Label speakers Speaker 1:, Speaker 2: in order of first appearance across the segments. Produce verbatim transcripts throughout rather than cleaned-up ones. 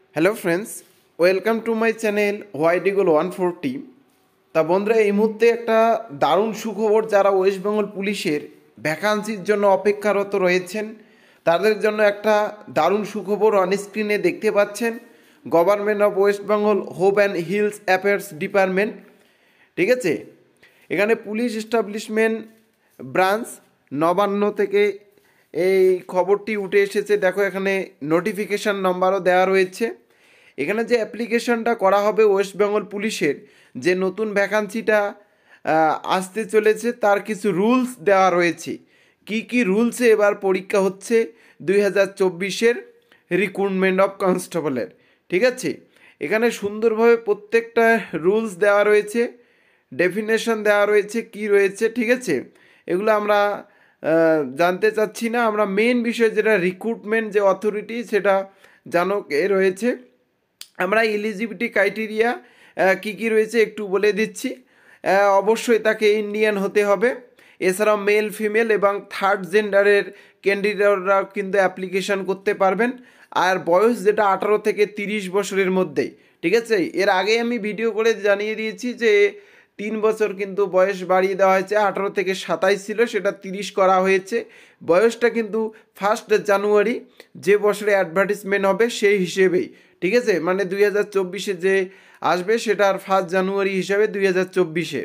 Speaker 1: Hello friends, welcome to my channel White Eagle one forty. তা বন্ধুরা, এই মুহূর্তে একটা দারুণ সুখবর, যারা ওয়েস্ট বেঙ্গল পুলিশের ভ্যাকান্সির জন্য অপেক্ষারত রয়েছেন তাদের জন্য একটা দারুণ সুখবর অন স্ক্রিনে দেখতে পাচ্ছেন। Government of West Bengal home and hills affairs department, ঠিক আছে, এখানে পুলিশ এস্টাবলিশমেন্ট ব্রাঞ্চ নবান্ন থেকে এই খবরটি উঠে এসেছে। দেখো, এখানে নোটিফিকেশান নম্বরও দেওয়া রয়েছে। এখানে যে অ্যাপ্লিকেশনটা করা হবে ওয়েস্ট বেঙ্গল পুলিশের, যে নতুন ভ্যাকান্সিটা আসতে চলেছে তার কিছু রুলস দেওয়া রয়েছে। কি কি রুলসে এবার পরীক্ষা হচ্ছে দুই হাজার চব্বিশের রিক্রুটমেন্ট অফ কনস্টেবলের, ঠিক আছে। এখানে সুন্দরভাবে প্রত্যেকটা রুলস দেওয়া রয়েছে, ডেফিনেশন দেওয়া রয়েছে, কি রয়েছে, ঠিক আছে। এগুলো আমরা জানতে চাচ্ছি না, আমরা মেন বিষয় যেটা রিক্রুটমেন্ট যে অথরিটি সেটা জানুক এ রয়েছে। আমরা এলিজিবিলিটি ক্রাইটেরিয়া কী কী রয়েছে একটু বলে দিচ্ছি। অবশ্যই তাকে ইন্ডিয়ান হতে হবে, এছাড়াও মেল ফিমেল এবং থার্ড জেন্ডারের ক্যান্ডিডেটরা কিন্তু অ্যাপ্লিকেশন করতে পারবেন। আর বয়স যেটা আঠারো থেকে তিরিশ বছরের মধ্যেই, ঠিক আছে। এর আগে আমি ভিডিও করে জানিয়ে দিয়েছি যে তিন বছর কিন্তু বয়স বাড়িয়ে দেওয়া হয়েছে, আঠারো থেকে সাতাইশ ছিল, সেটা তিরিশ করা হয়েছে। বয়সটা কিন্তু ফার্স্ট জানুয়ারি যে বছরে অ্যাডভার্টিসমেন্ট হবে সেই হিসেবেই, ঠিক আছে। মানে দুই হাজার চব্বিশে যে আসবে সেটার ফার্স্ট জানুয়ারি হিসাবে দুই হাজার চব্বিশে,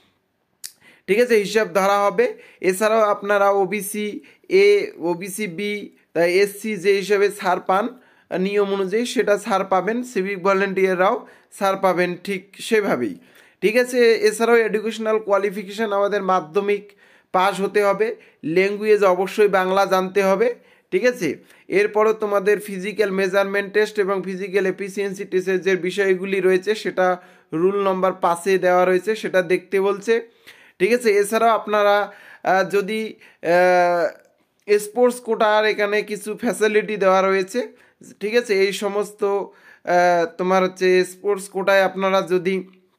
Speaker 1: ঠিক আছে, হিসাব ধরা হবে। এছাড়াও আপনারা ওবিসি এ, ওবিসি বি, তাই এসসি যে হিসাবে ছাড় পান নিয়ম অনুযায়ী সেটা ছাড় পাবেন, সিভিক ভলেন্টিয়াররাও ছাড় পাবেন ঠিক সেভাবেই, ঠিক আছে। এছাড়াও এডুকেশনাল কোয়ালিফিকেশান আমাদের মাধ্যমিক পাস হতে হবে, ল্যাঙ্গুয়েজ অবশ্যই বাংলা জানতে হবে, ঠিক আছে। এরপরও তোমাদের ফিজিক্যাল মেজারমেন্ট টেস্ট এবং ফিজিক্যাল এফিসিয়েন্সি টেস্টের যে বিষয়গুলি রয়েছে সেটা রুল নম্বর পাঁচে দেওয়া রয়েছে, সেটা দেখতে বলছে, ঠিক আছে। এছাড়াও আপনারা যদি স্পোর্টস কোটার এখানে কিছু ফ্যাসিলিটি দেওয়া রয়েছে, ঠিক আছে। এই সমস্ত তোমার হচ্ছে স্পোর্টস কোটায় আপনারা যদি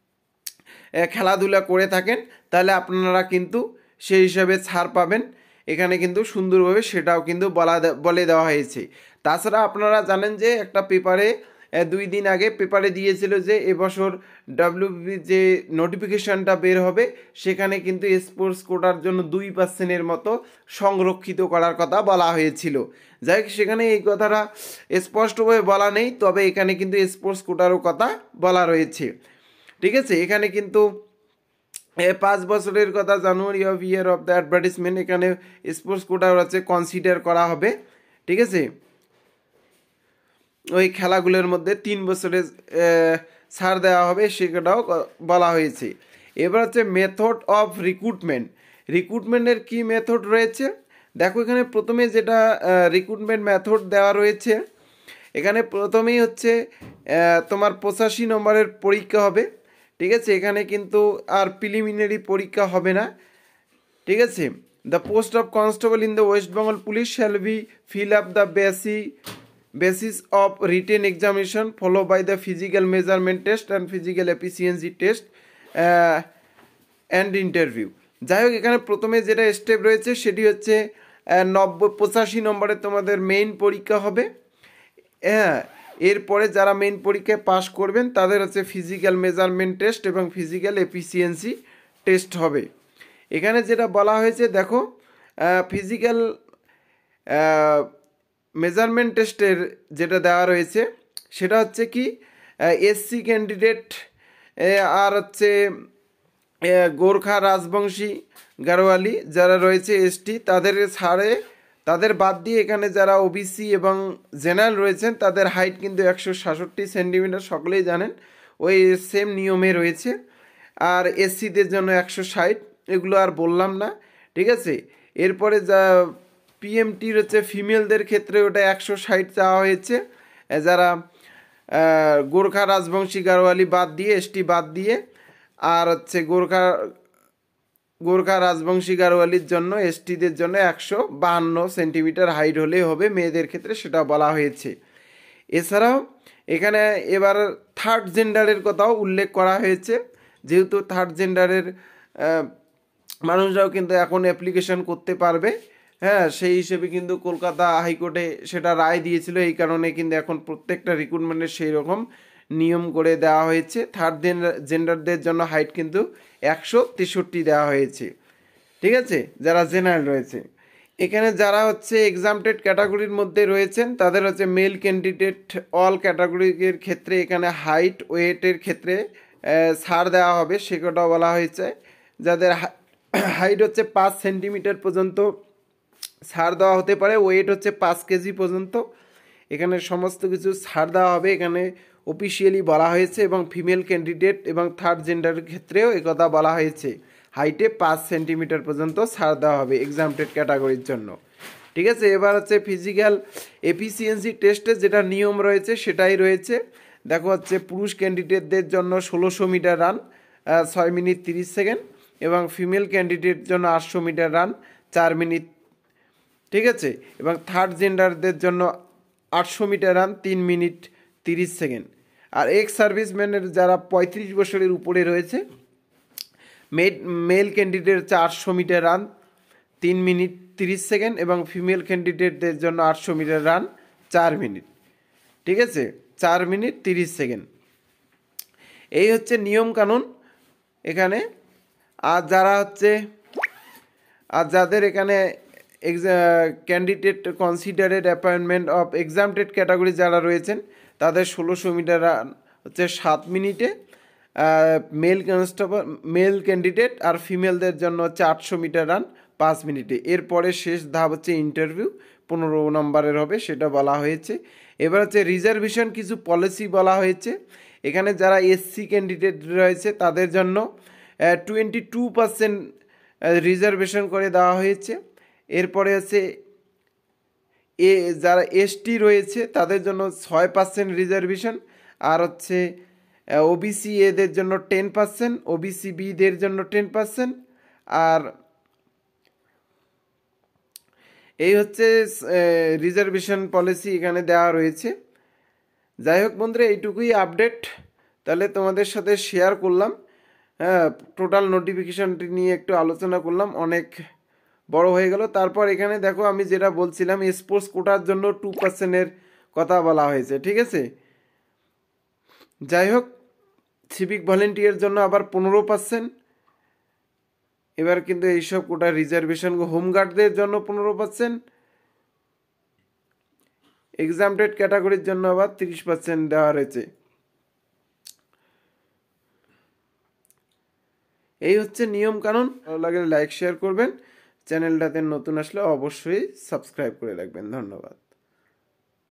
Speaker 1: খেলাধুলা করে থাকেন তাহলে আপনারা কিন্তু সেই হিসাবে ছাড় পাবেন। এখানে কিন্তু সুন্দরভাবে সেটাও কিন্তু বলা বলে দেওয়া হয়েছে। তাছাড়া আপনারা জানেন যে একটা পেপারে দুই দিন আগে পেপারে দিয়েছিল যে এবছর ডাব্লিউবি যে নোটিফিকেশানটা বের হবে সেখানে কিন্তু স্পোর্টস কোটার জন্য দুই পার্সেন্টের মতো সংরক্ষিত করার কথা বলা হয়েছিল। যাই হোক, সেখানে এই কথাটা স্পষ্টভাবে বলা নেই, তবে এখানে কিন্তু স্পোর্টস কোটারও কথা বলা রয়েছে, ঠিক আছে। এখানে কিন্তু পাঁচ বছরের কথা, January of year of the advertisement, এখানে স্পোর্টস কোটা হচ্ছে কনসিডার করা হবে, ঠিক আছে। ওই খেলাগুলোর মধ্যে তিন বছরের ছাড় দেওয়া হবে সেটাও বলা হয়েছে। এবার হচ্ছে মেথড অফ রিক্রুটমেন্ট। রিক্রুটমেন্টের কি মেথড রয়েছে দেখো, এখানে প্রথমে যেটা রিক্রুটমেন্ট মেথড দেওয়া রয়েছে, এখানে প্রথমেই হচ্ছে তোমার পঁচাশি নম্বরের পরীক্ষা হবে, ঠিক আছে। এখানে কিন্তু আর প্রিলিমিনারি পরীক্ষা হবে না, ঠিক আছে। The post of constable in the West Bengal police shall be fill up the basis basis of written examination followed by the physical measurement test and physical efficiency test uh, and interview। যাই হোক, এখানে প্রথমে যেটা step রয়েছে সেটি হচ্ছে নব্বই পঁচাশি নম্বরে তোমাদের মেইন পরীক্ষা হবে। হ্যাঁ, এরপরে যারা মেইন পরীক্ষায় পাশ করবেন তাদের হচ্ছে ফিজিক্যাল মেজারমেন্ট টেস্ট এবং ফিজিক্যাল এফিসিয়েন্সি টেস্ট হবে। এখানে যেটা বলা হয়েছে দেখো, ফিজিক্যাল মেজারমেন্ট টেস্টের যেটা দেওয়া রয়েছে সেটা হচ্ছে কি, এসসি ক্যান্ডিডেট আর হচ্ছে গোর্খা রাজবংশী গারোয়ালি যারা রয়েছে এসটি তাদের ছাড়ে, তাদের বাদ দিয়ে এখানে যারা ওবিসি এবং জেনারেল রয়েছেন তাদের হাইট কিন্তু একশো সাতষট্টি সেন্টিমিটার, সকলেই জানেন ওই সেম নিয়মে রয়েছে। আর এসসিদের জন্য একশো ষাট, এগুলো আর বললাম না, ঠিক আছে। এরপরে যা পিএমটির হচ্ছে ফিমেলদের ক্ষেত্রে ওটা একশো ষাট চাওয়া হয়েছে, যারা গোর্খা রাজবংশী গারোয়ালি বাদ দিয়ে, এসটি বাদ দিয়ে। আর হচ্ছে গোর্খা গোর্খা রাজবংশী গারোয়ালির জন্য, এসটিদের জন্য একশো বাহান্ন সেন্টিমিটার হাইট হলেই হবে, মেয়েদের ক্ষেত্রে সেটা বলা হয়েছে। এছাড়াও এখানে এবার থার্ড জেন্ডারের কথাও উল্লেখ করা হয়েছে, যেহেতু থার্ড জেন্ডারের মানুষরাও কিন্তু এখন অ্যাপ্লিকেশন করতে পারবে, হ্যাঁ, সেই হিসেবে কিন্তু কলকাতা হাইকোর্টে সেটা রায় দিয়েছিল। এই কারণে কিন্তু এখন প্রত্যেকটা রিক্রুটমেন্টের সেই রকম নিয়ম করে দেওয়া হয়েছে। থার্ড জেন্ডারদের জন্য হাইট কিন্তু একশো তেষট্টি দেওয়া হয়েছে, ঠিক আছে, যারা জেনারেল রয়েছে। এখানে যারা হচ্ছে এক্সামটেড ক্যাটাগরির মধ্যে রয়েছেন তাদের হচ্ছে মেল ক্যান্ডিডেট অল ক্যাটাগরির ক্ষেত্রে এখানে হাইট ওয়েটের ক্ষেত্রে ছাড় দেওয়া হবে, সে কথাও বলা হয়েছে। যাদের হাইট হচ্ছে পাঁচ সেন্টিমিটার পর্যন্ত ছাড় দেওয়া হতে পারে, ওয়েট হচ্ছে পাঁচ কেজি পর্যন্ত, এখানে সমস্ত কিছু ছাড় দেওয়া হবে, এখানে অফিসিয়ালি বলা হয়েছে। এবং ফিমেল ক্যান্ডিডেট এবং থার্ড জেন্ডারের ক্ষেত্রেও একথা বলা হয়েছে, হাইটে পাঁচ সেন্টিমিটার পর্যন্ত ছাড় দেওয়া হবে এক্সামটেড ক্যাটাগরির জন্য, ঠিক আছে। এবার হচ্ছে ফিজিক্যাল এফিসিয়েন্সি টেস্টের যেটা নিয়ম রয়েছে সেটাই রয়েছে। দেখো হচ্ছে পুরুষ ক্যান্ডিডেটদের জন্য ষোলোশো মিটার রান ছয় মিনিট তিরিশ সেকেন্ড এবং ফিমেল ক্যান্ডিডেট জন্য আটশো মিটার রান চার মিনিট, ঠিক আছে। এবং থার্ড জেন্ডারদের জন্য আটশো মিটার রান তিন মিনিট তিরিশ সেকেন্ড। আর এক্স সার্ভিসম্যানের যারা পঁয়ত্রিশ বছরের উপরে রয়েছে, মেড মেল ক্যান্ডিডেট হচ্ছে আটশো মিটার রান তিন মিনিট তিরিশ সেকেন্ড এবং ফিমেল ক্যান্ডিডেটদের জন্য আটশো মিটার রান চার মিনিট, ঠিক আছে, চার মিনিট তিরিশ সেকেন্ড। এই হচ্ছে নিয়মকানুন এখানে। আর যারা হচ্ছে আর যাদের এখানে candidate considered appointment of exempted category যারা রয়েছেন তাদের ষোলোশো মিটার রান হচ্ছে সাত মিনিটে, মেল কনস্টেবল মেল ক্যান্ডিডেট আর ফিমেলদের জন্য হচ্ছে আটশো মিটার রান পাঁচ মিনিটে। এরপরে শেষ ধাপ হচ্ছে ইন্টারভিউ, পনেরো নম্বরের হবে, সেটা বলা হয়েছে। এবার হচ্ছে রিজার্ভেশন কিছু পলিসি বলা হয়েছে। এখানে যারা এসসি ক্যান্ডিডেট রয়েছে তাদের জন্য টোয়েন্টি টু পার্সেন্ট রিজার্ভেশন করে দেওয়া হয়েছে। এরপরে হচ্ছে এ যারা এসটি রয়েছে তাদের জন্য ছয় পার্সেন্ট রিজার্ভেশন, আর হচ্ছে ওবিসি এদের জন্য টেন পার্সেন্ট, ওবিসি বিদের জন্য টেন পার্সেন্ট। আর এই হচ্ছে রিজার্ভেশন পলিসি এখানে দেওয়া রয়েছে। যাই হোক বন্ধুরা, এইটুকুই আপডেট তাহলে তোমাদের সাথে শেয়ার করলাম। হ্যাঁ, টোটাল নোটিফিকেশনটি নিয়ে একটু আলোচনা করলাম, অনেক বড় হয়ে গেল। তারপর এখানে দেখো আমি যেটা বলছিলাম স্পোর্টস কোটার জন্য টু পার্সেন্টের কথা বলা হয়েছে, ঠিক আছে। যাই হোক, সিভিক ভলেন্টিয়ার জন্য আবার পনেরো পার্সেন্ট। এবার কিন্তু এইসব কোটা রিজার্ভেশন, হোমগার্ডদের জন্য পনেরো পার্সেন্ট, এক্সামটেড ক্যাটাগরির জন্য আবার তিরিশ পার্সেন্ট দেওয়া রয়েছে। এই হচ্ছে নিয়ম কানুন। ভালো লাগলে লাইক শেয়ার করবেন, চ্যানেলটাতে নতুন আসলে অবশ্যই সাবস্ক্রাইব করে রাখবেন। ধন্যবাদ।